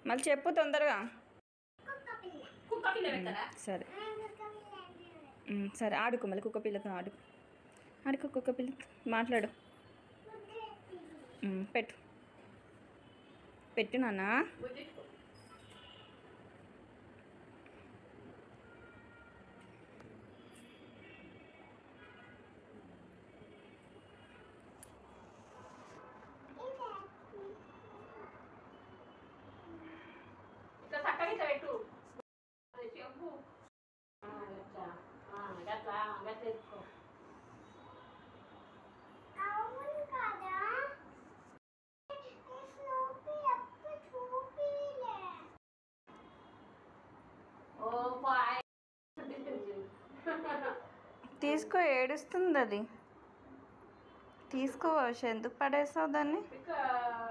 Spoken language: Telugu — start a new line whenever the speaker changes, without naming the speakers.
మళ్ళీ చెప్పు తొందరగా. సరే సరే ఆడుకో, మళ్ళీ కుక్క పిల్లతో ఆడుకో కుక్క పిల్లతో మాట్లాడు. పెట్టు పెట్టు నాన్న. తీసుకో, ఏడుస్తుంది అది. తీసుకో వర్ష, ఎందుకు పడేసావు దాన్ని?